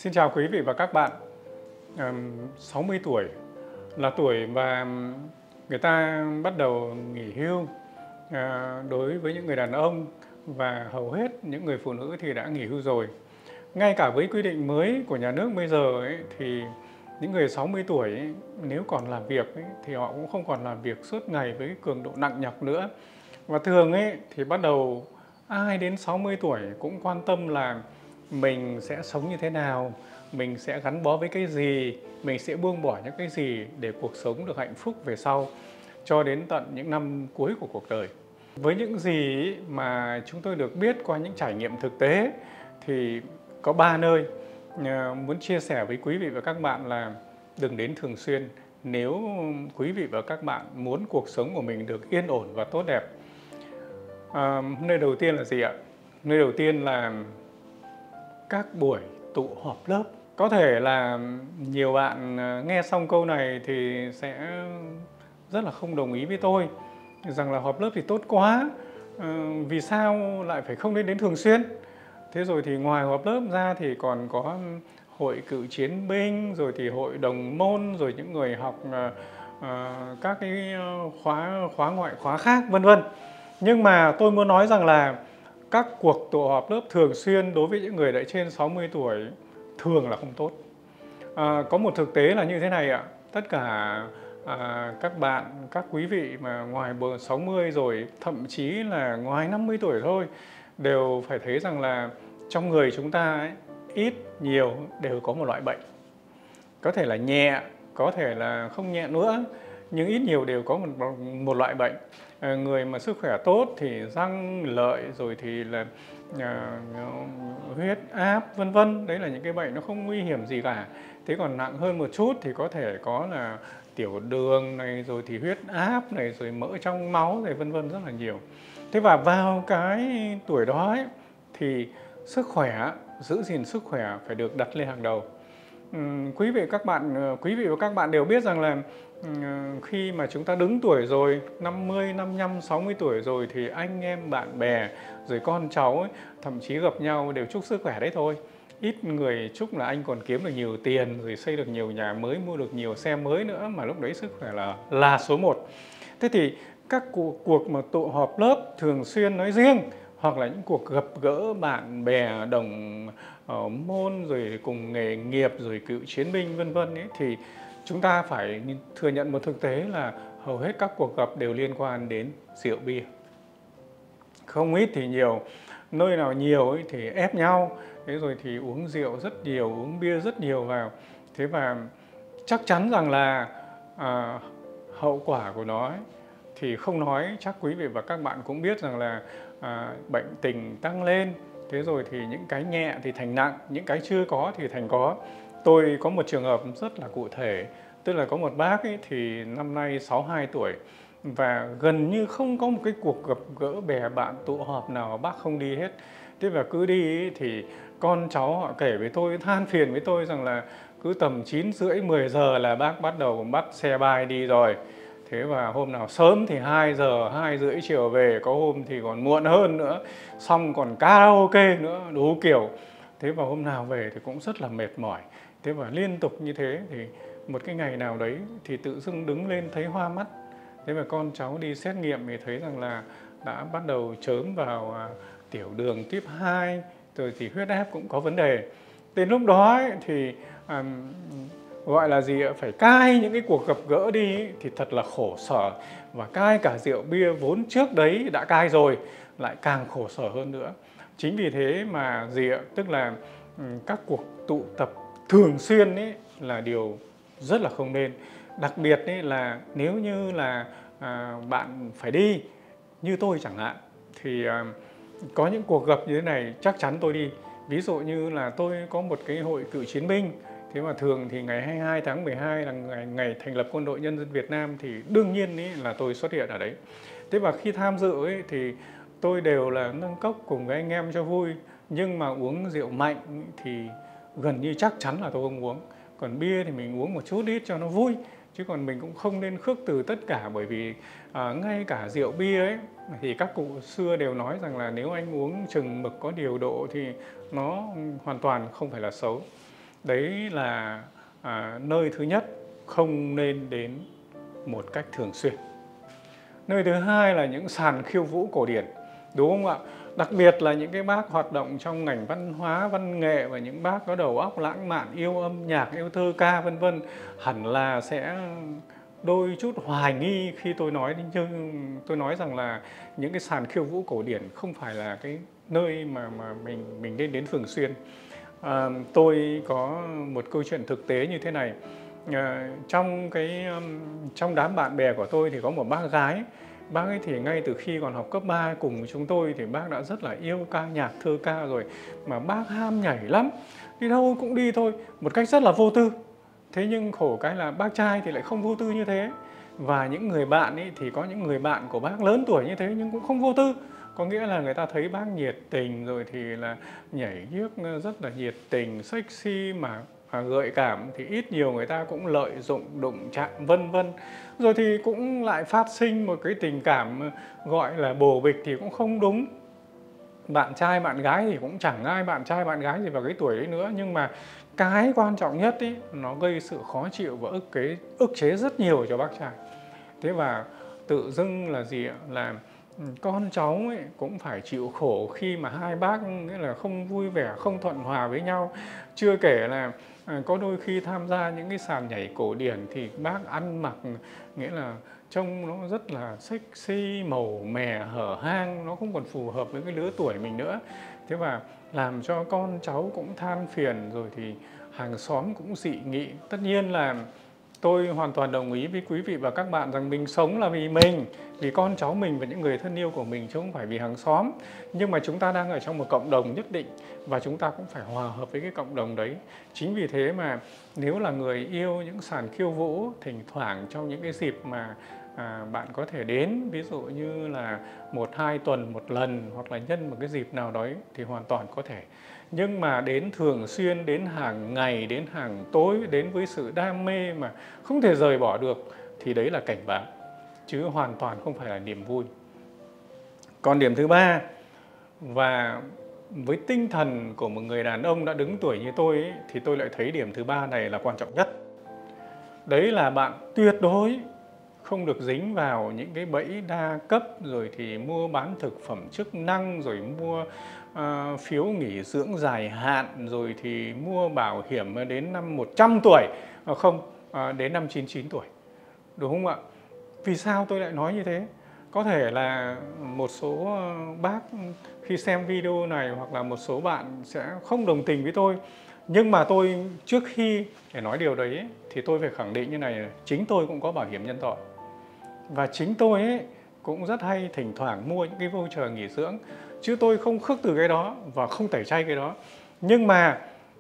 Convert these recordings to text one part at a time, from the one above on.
Xin chào quý vị và các bạn. 60 tuổi là tuổi mà người ta bắt đầu nghỉ hưu đối với những người đàn ông, và hầu hết những người phụ nữ thì đã nghỉ hưu rồi. Ngay cả với quy định mới của nhà nước bây giờ ấy, thì những người 60 tuổi ấy, nếu còn làm việc ấy, thì họ cũng không còn làm việc suốt ngày với cường độ nặng nhọc nữa. Và thường ấy, thì bắt đầu ai đến 60 tuổi cũng quan tâm là mình sẽ sống như thế nào, mình sẽ gắn bó với cái gì, mình sẽ buông bỏ những cái gì để cuộc sống được hạnh phúc về sau, cho đến tận những năm cuối của cuộc đời. Với những gì mà chúng tôi được biết qua những trải nghiệm thực tế thì có 3 nơi muốn chia sẻ với quý vị và các bạn là đừng đến thường xuyên nếu quý vị và các bạn muốn cuộc sống của mình được yên ổn và tốt đẹp. Nơi đầu tiên là gì ạ? Nơi đầu tiên là các buổi tụ họp lớp. Có thể là nhiều bạn nghe xong câu này thì sẽ rất là không đồng ý với tôi, rằng là họp lớp thì tốt quá, vì sao lại phải không nên đến thường xuyên. Thế rồi thì ngoài họp lớp ra thì còn có hội cựu chiến binh, rồi thì hội đồng môn, rồi những người học các cái khóa ngoại khóa khác, vân vân. Nhưng mà tôi muốn nói rằng là các cuộc tụ họp lớp thường xuyên đối với những người đã trên 60 tuổi thường là không tốt. Có một thực tế là như thế này ạ. Tất cả các bạn, các quý vị mà ngoài 60 rồi, thậm chí là ngoài 50 tuổi thôi, đều phải thấy rằng là trong người chúng ta ấy, ít nhiều đều có một loại bệnh. Có thể là nhẹ, có thể là không nhẹ nữa, nhưng ít nhiều đều có một loại bệnh. Người mà sức khỏe tốt thì răng lợi, rồi thì là huyết áp, vân vân. Đấy là những cái bệnh nó không nguy hiểm gì cả. Thế còn nặng hơn một chút thì có thể có là tiểu đường này, rồi thì huyết áp này, rồi mỡ trong máu này, vân vân, rất là nhiều. Thế và vào cái tuổi đó ấy, thì sức khỏe, giữ gìn sức khỏe phải được đặt lên hàng đầu. Quý vị và các bạn đều biết rằng là khi mà chúng ta đứng tuổi rồi, 50, 55, 60 tuổi rồi thì anh em bạn bè rồi con cháu ấy, thậm chí gặp nhau đều chúc sức khỏe đấy thôi. Ít người chúc là anh còn kiếm được nhiều tiền, rồi xây được nhiều nhà mới, mua được nhiều xe mới nữa, mà lúc đấy sức khỏe là số 1. Thế thì các cuộc mà tụ họp lớp thường xuyên nói riêng, hoặc là những cuộc gặp gỡ bạn bè đồng môn, rồi cùng nghề nghiệp, rồi cựu chiến binh, vân vân ấy, thì chúng ta phải thừa nhận một thực tế là hầu hết các cuộc gặp đều liên quan đến rượu bia. Không ít thì nhiều, nơi nào nhiều ấy thì ép nhau, thế rồi thì uống rượu rất nhiều, uống bia rất nhiều vào. Thế và chắc chắn rằng là hậu quả của nó ấy, thì không nói, chắc quý vị và các bạn cũng biết rằng là bệnh tình tăng lên. Thế rồi thì những cái nhẹ thì thành nặng, những cái chưa có thì thành có. Tôi có một trường hợp rất là cụ thể, tức là có một bác ấy thì năm nay 62 tuổi, và gần như không có một cái cuộc gặp gỡ bè bạn tụ họp nào bác không đi hết. Thế và cứ đi ấy, thì con cháu họ kể với tôi, than phiền với tôi rằng là cứ tầm 9 rưỡi 10 giờ là bác bắt đầu bắt xe bay đi rồi. Thế và hôm nào sớm thì 2 giờ, 2 rưỡi chiều về, có hôm thì còn muộn hơn nữa, xong còn karaoke nữa, đủ kiểu. Thế và hôm nào về thì cũng rất là mệt mỏi. Thế và liên tục như thế thì một cái ngày nào đấy thì tự dưng đứng lên thấy hoa mắt. Thế và con cháu đi xét nghiệm thì thấy rằng là đã bắt đầu chớm vào tiểu đường tuyếp 2, rồi thì huyết áp cũng có vấn đề. Đến lúc đó ấy, thì gọi là gì ạ? Phải cai những cái cuộc gặp gỡ đi ấy, thì thật là khổ sở. Và cai cả rượu bia vốn trước đấy đã cai rồi, lại càng khổ sở hơn nữa. Chính vì thế mà gì ạ? Tức là các cuộc tụ tập thường xuyên ấy là điều rất là không nên. Đặc biệt ấy là nếu như là bạn phải đi, như tôi chẳng hạn, thì có những cuộc gặp như thế này chắc chắn tôi đi. Ví dụ như là tôi có một cái hội cựu chiến binh, thế mà thường thì ngày 22 tháng 12 là ngày thành lập Quân đội Nhân dân Việt Nam, thì đương nhiên ấy là tôi xuất hiện ở đấy. Thế và khi tham dự ấy thì tôi đều là nâng cốc cùng với anh em cho vui, nhưng mà uống rượu mạnh thì gần như chắc chắn là tôi không uống. Còn bia thì mình uống một chút ít cho nó vui, chứ còn mình cũng không nên khước từ tất cả, bởi vì ngay cả rượu bia ấy thì các cụ xưa đều nói rằng là nếu anh uống chừng mực có điều độ thì nó hoàn toàn không phải là xấu. Đấy là nơi thứ nhất không nên đến một cách thường xuyên. Nơi thứ hai là những sàn khiêu vũ cổ điển, đúng không ạ? Đặc biệt là những cái bác hoạt động trong ngành văn hóa, văn nghệ và những bác có đầu óc lãng mạn, yêu âm nhạc, yêu thơ ca vân vân, hẳn là sẽ đôi chút hoài nghi khi tôi nói rằng là những cái sàn khiêu vũ cổ điển không phải là cái nơi mà mình nên đến thường xuyên. Tôi có một câu chuyện thực tế như thế này. Trong đám bạn bè của tôi thì có một bác gái. Bác ấy thì ngay từ khi còn học cấp 3 cùng với chúng tôi thì bác đã rất là yêu ca nhạc, thơ ca rồi. Mà bác ham nhảy lắm, đi đâu cũng đi thôi, một cách rất là vô tư. Thế nhưng khổ cái là bác trai thì lại không vô tư như thế. Và những người bạn ấy thì có những người bạn của bác lớn tuổi như thế nhưng cũng không vô tư. Có nghĩa là người ta thấy bác nhiệt tình rồi thì là nhảy nhước rất là nhiệt tình, sexy mà gợi cảm thì ít nhiều người ta cũng lợi dụng, đụng chạm vân vân. Rồi thì cũng lại phát sinh một cái tình cảm gọi là bồ bịch thì cũng không đúng. Bạn trai bạn gái thì cũng chẳng ai bạn trai bạn gái gì vào cái tuổi đấy nữa, nhưng mà cái quan trọng nhất ý, nó gây sự khó chịu và ức chế rất nhiều cho bác trai. Thế và tự dưng là gì ạ? Là con cháu ấy cũng phải chịu khổ khi mà hai bác nghĩa là không vui vẻ, không thuận hòa với nhau. Chưa kể là có đôi khi tham gia những cái sàn nhảy cổ điển thì bác ăn mặc nghĩa là trông nó rất là sexy, màu mè, hở hang, nó không còn phù hợp với cái lứa tuổi mình nữa. Thế và làm cho con cháu cũng than phiền, rồi thì hàng xóm cũng dị nghị. Tất nhiên là tôi hoàn toàn đồng ý với quý vị và các bạn rằng mình sống là vì mình, vì con cháu mình và những người thân yêu của mình chứ không phải vì hàng xóm. Nhưng mà chúng ta đang ở trong một cộng đồng nhất định và chúng ta cũng phải hòa hợp với cái cộng đồng đấy. Chính vì thế mà nếu là người yêu những sàn khiêu vũ, thỉnh thoảng trong những cái dịp mà bạn có thể đến, ví dụ như là 1-2 tuần một lần hoặc là nhân một cái dịp nào đó thì hoàn toàn có thể. Nhưng mà đến thường xuyên, đến hàng ngày, đến hàng tối, đến với sự đam mê mà không thể rời bỏ được thì đấy là cảnh báo, chứ hoàn toàn không phải là niềm vui. Còn điểm thứ ba, và với tinh thần của một người đàn ông đã đứng tuổi như tôi ấy, thì tôi lại thấy điểm thứ ba này là quan trọng nhất. Đấy là bạn tuyệt đối không được dính vào những cái bẫy đa cấp, rồi thì mua bán thực phẩm chức năng, rồi mua phiếu nghỉ dưỡng dài hạn, rồi thì mua bảo hiểm đến năm 100 tuổi, đến năm 99 tuổi. Đúng không ạ? Vì sao tôi lại nói như thế? Có thể là một số bác khi xem video này hoặc là một số bạn sẽ không đồng tình với tôi. Nhưng mà tôi trước khi để nói điều đấy thì tôi phải khẳng định như này, chính tôi cũng có bảo hiểm nhân thọ. Và chính tôi ấy cũng rất hay thỉnh thoảng mua những cái voucher nghỉ dưỡng. Chứ tôi không khước từ cái đó và không tẩy chay cái đó. Nhưng mà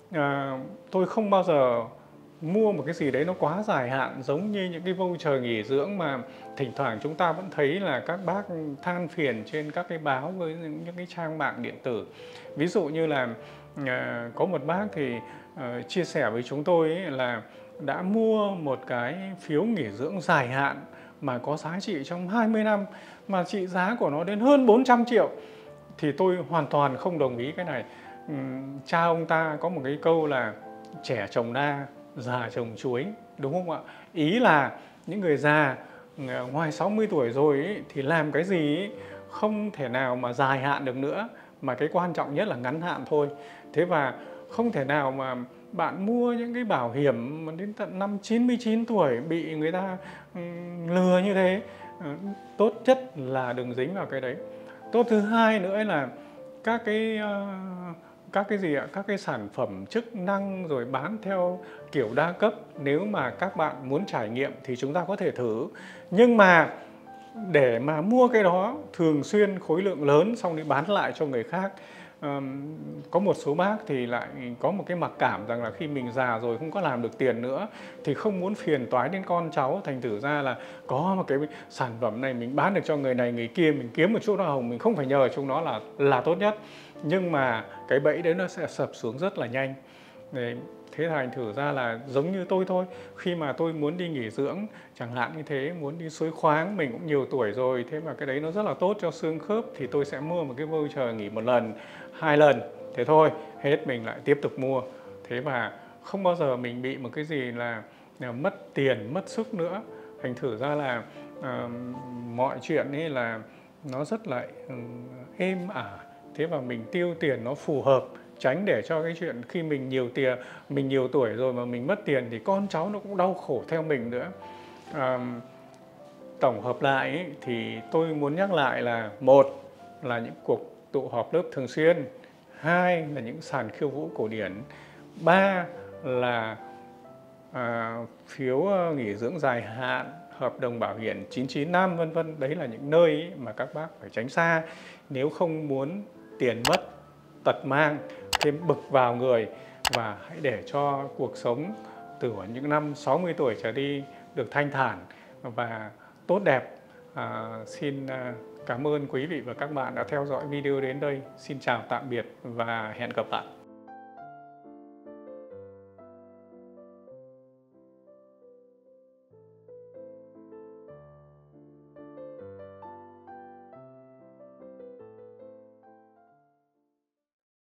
tôi không bao giờ mua một cái gì đấy nó quá dài hạn, giống như những cái voucher nghỉ dưỡng mà thỉnh thoảng chúng ta vẫn thấy là các bác than phiền trên các cái báo với những cái trang mạng điện tử. Ví dụ như là có một bác thì chia sẻ với chúng tôi ấy là đã mua một cái phiếu nghỉ dưỡng dài hạn mà có giá trị trong 20 năm mà trị giá của nó đến hơn 400 triệu. Thì tôi hoàn toàn không đồng ý cái này. Cha ông ta có một cái câu là trẻ trồng na, già trồng chuối, đúng không ạ? Ý là những người già ngoài 60 tuổi rồi ấy, thì làm cái gì ấy, không thể nào mà dài hạn được nữa, mà cái quan trọng nhất là ngắn hạn thôi. Thế và không thể nào mà bạn mua những cái bảo hiểm mà đến tận năm 99 tuổi bị người ta lừa như thế. Tốt nhất là đừng dính vào cái đấy. Tốt thứ hai nữa là các cái gì ạ? Các cái sản phẩm chức năng rồi bán theo kiểu đa cấp, nếu mà các bạn muốn trải nghiệm thì chúng ta có thể thử. Nhưng mà để mà mua cái đó thường xuyên khối lượng lớn xong đi bán lại cho người khác, có một số bác thì lại có một cái mặc cảm rằng là khi mình già rồi không có làm được tiền nữa thì không muốn phiền toái đến con cháu, thành thử ra là có một cái sản phẩm này mình bán được cho người này người kia, mình kiếm một chút hoa hồng, mình không phải nhờ chúng nó là tốt nhất. Nhưng mà cái bẫy đấy nó sẽ sập xuống rất là nhanh. Thế thành thử ra là giống như tôi thôi, khi mà tôi muốn đi nghỉ dưỡng chẳng hạn như thế, muốn đi suối khoáng, mình cũng nhiều tuổi rồi, thế mà cái đấy nó rất là tốt cho xương khớp thì tôi sẽ mua một cái voucher nghỉ 1 lần, 2 lần, thế thôi, hết mình lại tiếp tục mua. Thế và không bao giờ mình bị một cái gì là mất tiền, mất sức nữa. Thành thử ra là ờ, mọi chuyện ấy là nó rất là êm ả. Thế và mình tiêu tiền nó phù hợp, tránh để cho cái chuyện khi mình nhiều tiền, mình nhiều tuổi rồi mà mình mất tiền thì con cháu nó cũng đau khổ theo mình nữa. À, tổng hợp lại ấy, thì tôi muốn nhắc lại là một là những cuộc tụ họp lớp thường xuyên, hai là những sàn khiêu vũ cổ điển, ba là phiếu nghỉ dưỡng dài hạn, hợp đồng bảo hiểm 99 năm vân vân. Đấy là những nơi ấy mà các bác phải tránh xa nếu không muốn tiền mất, tật mang, thêm bực vào người, và hãy để cho cuộc sống từ những năm 60 tuổi trở đi được thanh thản và tốt đẹp. Xin cảm ơn quý vị và các bạn đã theo dõi video đến đây. Xin chào tạm biệt và hẹn gặp lại.